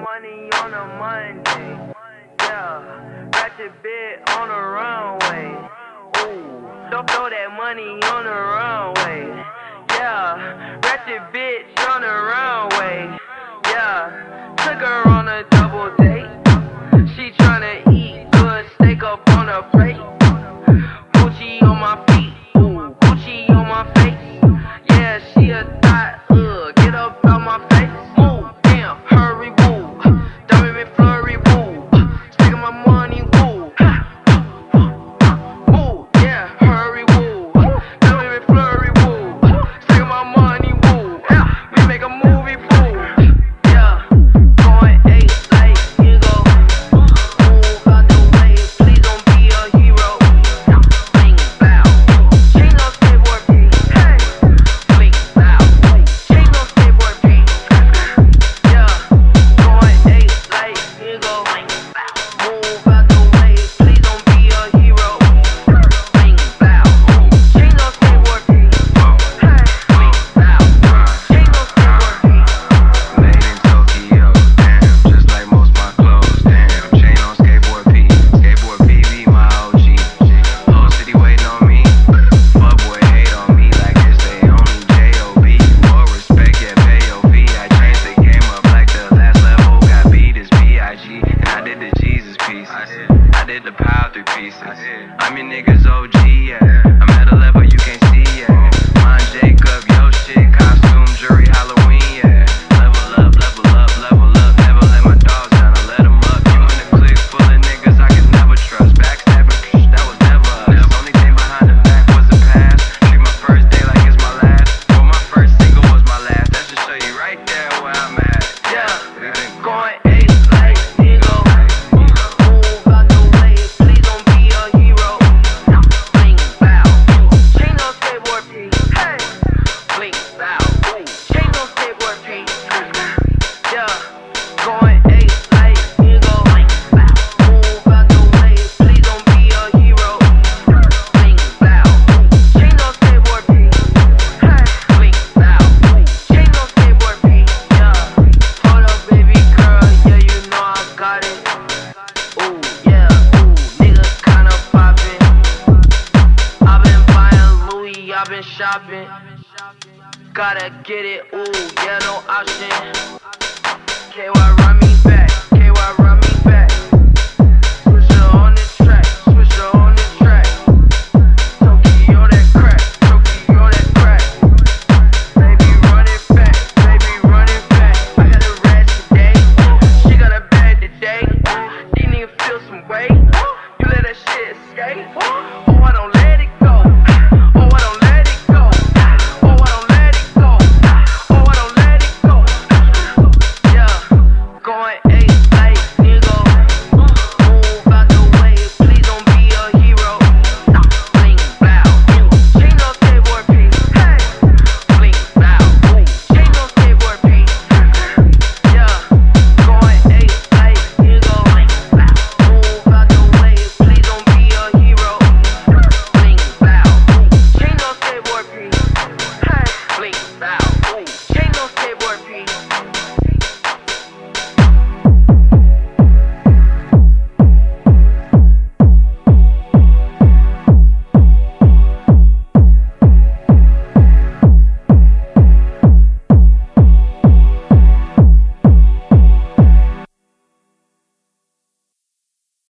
money on a Monday. Yeah, ratchet bit on the runway. Ooh, don't throw that money on the runway. Yeah, ratchet bitch on the runway. Yeah, took her on a double date. She tryna eat good steak up on her plate. Gucci on my feet, ooh, Gucci on my face. Yeah, she a thot, get up out my face. Ooh, damn, hurry, woo. Diamond flurry, woo. Taking my money, woo. Woo, yeah, hurry, woo. Diamond flurry, woo. Taking my money, woo. We make a movie, fool. Yeah, going 8 like you go. Move out the way, please don't be a hero. Bling, bow. Chain on skateboard beat. Hey, bling, bow. Chain on skateboard beat. Yeah, going 8 like you go. Move out the way, please don't be a hero. Bling, bow. Chain on skateboard beat. Hey, bling, bow. Chain on skateboard beat. Made in Tokyo, damn, just like most my clothes, damn. Chain on skateboard P, skateboard PV, my OG. Whole city waiting on me. Fuckboy hate on me like it's they only J.O.B. More respect, yeah, pay your fee. I changed the game up like the last level. Got beat as B.I.G. And I did the Jesus pieces. I did the Power 3 pieces. I'm your nigga's OG, yeah. I'm at a level you can't see, yeah. Mine Jacob, yo shit, costume, jury, Halloween, yeah. Level up, level up, level up. Never let my dogs down, I let them up. You in the clique full of niggas I could never trust. Backstabbing, that was never us. Only thing behind the back was the past. Treat my first day like it's my last. Well, my first single was my last. That should show you right there where I'm at. Yeah, We been going 8 like nigga. Move out the way, please don't be a hero. Bling, bow. Chain on skateboard P. Hey, bling, bow. Chain on skateboard P. Yeah, going 8 like nigga. Move out the way, please don't be a hero. Bling, bow. Chain on skateboard P. Hey, bling, bow. Chain on skateboard P. Yeah, hold up, baby girl. Yeah, you know I got it. Ooh, yeah, ooh, nigga kinda poppin'. I've been buying Louis, I've been shopping. Gotta get it, ooh, yeah, no option. KY run me back.